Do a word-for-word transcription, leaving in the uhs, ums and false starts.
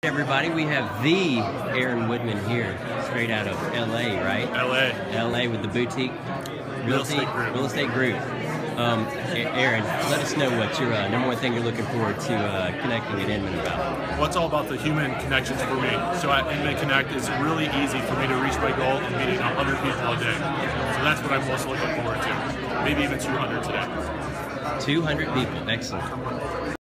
Everybody, we have the Aaron Woodman here, straight out of L A, right? L A. L A with the boutique Real estate group. Real estate group. Um, Aaron, let us know what your uh, number one thing you're looking forward to uh, connecting at Inman about. Well, it's all about the human connections for me. So at Inman Connect, it's really easy for me to reach my goal of meeting one hundred people a day. So that's what I'm most looking forward to. Maybe even two hundred today. two hundred people, excellent.